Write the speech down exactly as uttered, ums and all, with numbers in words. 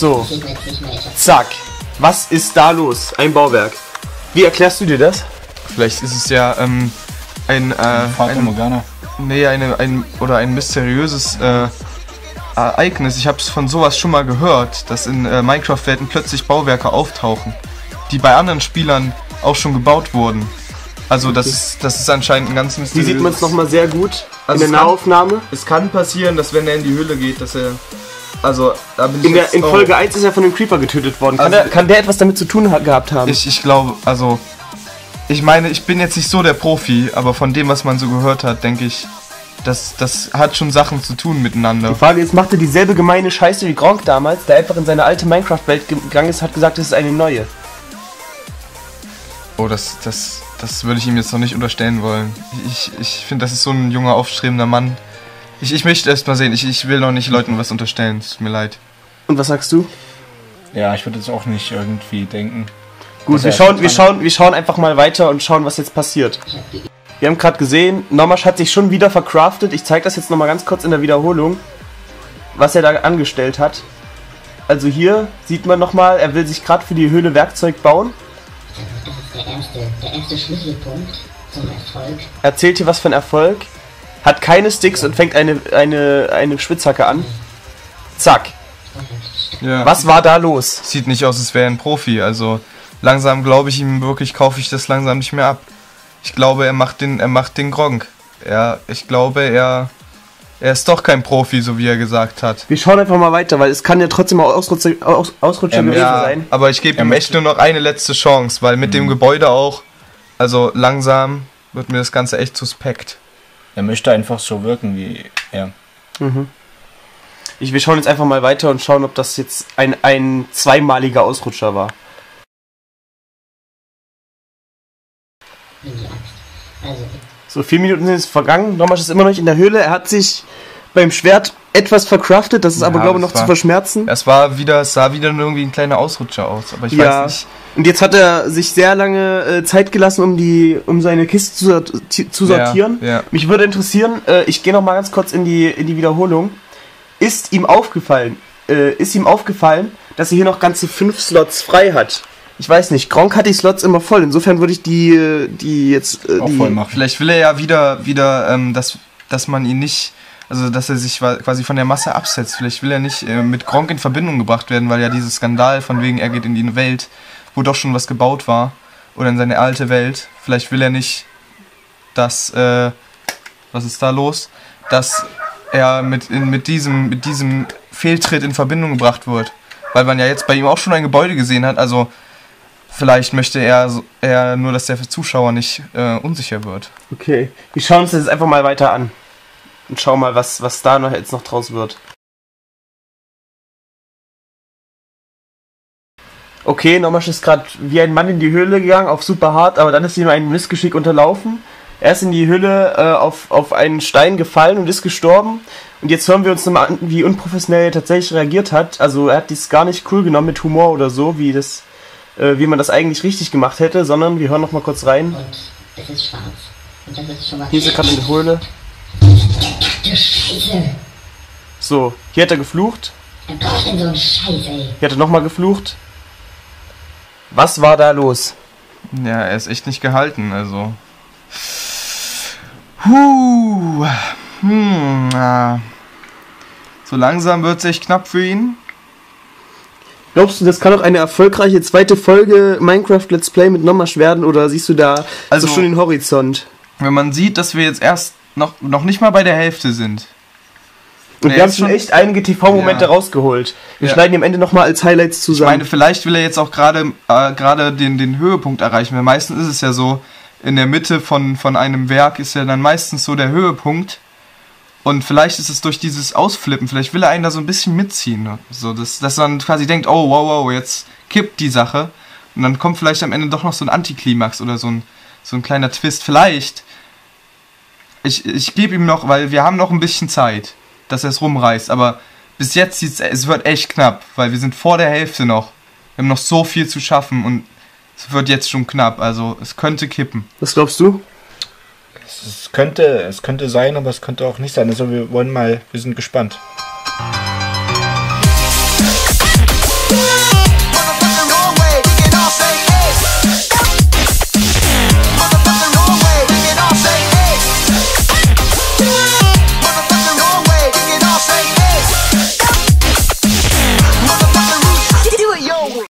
So, zack. Was ist da los? Ein Bauwerk. Wie erklärst du dir das? Vielleicht ist es ja ähm, ein, äh, Fata ein, Morgana. nee, eine, ein, oder ein mysteriöses äh, Ereignis. Ich habe es von sowas schon mal gehört, dass in äh, Minecraft-Welten plötzlich Bauwerke auftauchen, die bei anderen Spielern auch schon gebaut wurden. Also das ist, das ist anscheinend ein ganz mysteriöses... Hier sieht man es nochmal sehr gut Also in der es kann- Nahaufnahme. Es kann passieren, dass wenn er in die Höhle geht, dass er... Also, da bin ich In, der, jetzt in auch- Folge eins ist er von dem Creeper getötet worden. Kann, Also- der, kann der etwas damit zu tun ha gehabt haben? Ich, ich glaube, also... Ich meine, ich bin jetzt nicht so der Profi, aber von dem, was man so gehört hat, denke ich, das, das hat schon Sachen zu tun miteinander. Die Frage ist, macht er dieselbe gemeine Scheiße wie Gronkh damals, der einfach in seine alte Minecraft-Welt gegangen ist, hat gesagt, es ist eine neue. Oh, das, das, das würde ich ihm jetzt noch nicht unterstellen wollen. Ich, ich finde, das ist so ein junger, aufstrebender Mann. Ich, ich möchte erst mal sehen, ich, ich will noch nicht Leuten was unterstellen, es tut mir leid. Und was sagst du? Ja, ich würde jetzt auch nicht irgendwie denken. Gut, dass wir er schauen, wir, dran- schauen, wir schauen einfach mal weiter und schauen, was jetzt passiert. Wir haben gerade gesehen, Nomash hat sich schon wieder verkraftet. Ich zeige das jetzt nochmal ganz kurz in der Wiederholung, was er da angestellt hat. Also hier sieht man nochmal, er will sich gerade für die Höhle Werkzeug bauen. Das ist der erste, der erste Schlüsselpunkt zum Erfolg. Er erzählt hier was von Erfolg, hat keine Sticks und fängt eine, eine, eine Spitzhacke an. Zack. Ja. Was war da los? Sieht nicht aus, als wäre er ein Profi, also langsam glaube ich ihm wirklich, kaufe ich das langsam nicht mehr ab. Ich glaube, er macht den, er macht den Gronkh. Er, ich glaube, er, er ist doch kein Profi, so wie er gesagt hat. Wir schauen einfach mal weiter, weil es kann ja trotzdem auch Ausrutscher, Aus, Ausrutscher Ähm, gewesen Ja, sein. aber ich gebe Er ihm möchte- echt nur noch eine letzte Chance, weil mit dem Gebäude auch, also langsam wird mir das Ganze echt suspekt. Er möchte einfach so wirken wie er. Ich, wir schauen jetzt einfach mal weiter und schauen, ob das jetzt ein, ein zweimaliger Ausrutscher war. Nimm die Axt. Also, So, vier Minuten sind jetzt vergangen. Nomash ist immer noch nicht in der Höhle. Er hat sich beim Schwert etwas verkraftet. Das ist aber, Ja, glaube ich, das noch zu war- verschmerzen. Es war wieder, es sah wieder nur irgendwie ein kleiner Ausrutscher aus, aber ich Ja. weiß nicht. Und jetzt hat er sich sehr lange äh, Zeit gelassen, um die, um seine Kiste zu, sort- zu sortieren. Ja, ja. Mich würde interessieren, äh, ich gehe noch mal ganz kurz in die, in die Wiederholung. Ist ihm aufgefallen, äh, ist ihm aufgefallen, dass er hier noch ganze fünf Slots frei hat? Ich weiß nicht, Gronkh hat die Slots immer voll. Insofern würde ich die, äh, die jetzt, äh, Auch die, voll machen. Vielleicht will er ja wieder, wieder, ähm, dass, dass man ihn nicht, also dass er sich wa- quasi von der Masse absetzt. Vielleicht will er nicht äh, mit Gronkh in Verbindung gebracht werden, weil ja dieses Skandal von wegen, er geht in die Welt, wo doch schon was gebaut war, oder in seine alte Welt. Vielleicht will er nicht, dass, äh, was ist da los? Dass er mit, in, mit, diesem, mit diesem Fehltritt in Verbindung gebracht wird. Weil man ja jetzt bei ihm auch schon ein Gebäude gesehen hat, also vielleicht möchte er, so- er nur, dass der Zuschauer nicht äh, unsicher wird. Okay, wir schauen uns das jetzt einfach mal weiter an. Und schauen mal, was, was da noch jetzt noch draus wird. Okay, Nomash ist gerade wie ein Mann in die Höhle gegangen, auf super hart, aber dann ist ihm ein Missgeschick unterlaufen. Er ist in die Höhle äh, auf, auf einen Stein gefallen und ist gestorben. Und jetzt hören wir uns nochmal an, wie unprofessionell er tatsächlich reagiert hat. Also er hat dies gar nicht cool genommen mit Humor oder so, wie das, äh, wie man das eigentlich richtig gemacht hätte, sondern wir hören noch mal kurz rein. und es ist schwarz. Und das ist schon mal... Hier ist er gerade in der Höhle. Du Scheiße! So, hier hat er geflucht. Wer braucht denn so einen Scheiß, ey? Hier hat er nochmal geflucht. Was war da los? Ja, er ist echt nicht gehalten, also. Huh. Hm, na. So langsam wird es echt knapp für ihn. Glaubst du, das kann auch eine erfolgreiche zweite Folge Minecraft Let's Play mit Nomash werden oder siehst du da Also- so schon den Horizont? Wenn man sieht, dass wir jetzt erst noch, noch nicht mal bei der Hälfte sind. Und Der wir haben ist schon schon- echt einige T V-Momente Ja. rausgeholt. Wir Ja. schneiden die am Ende nochmal als Highlights Ich zusammen. meine, vielleicht will er jetzt auch gerade äh, gerade den, den Höhepunkt erreichen, weil meistens ist es ja so, in der Mitte von, von einem Werk ist ja dann meistens so der Höhepunkt. Und vielleicht ist es durch dieses Ausflippen, vielleicht will er einen da so ein bisschen mitziehen. Ne? So, dass, dass man quasi denkt, oh, wow, wow, jetzt kippt die Sache. Und dann kommt vielleicht am Ende doch noch so ein Antiklimax oder so ein, so ein kleiner Twist. Vielleicht. Ich, ich gebe ihm noch, weil wir haben noch ein bisschen Zeit, dass er es rumreißt. Aber bis jetzt sieht's, es wird echt knapp, weil wir sind vor der Hälfte noch. Wir haben noch so viel zu schaffen und es wird jetzt schon knapp. Also es könnte kippen. Was glaubst du? Es könnte, es könnte sein, aber es könnte auch nicht sein. Also wir wollen mal, wir sind gespannt.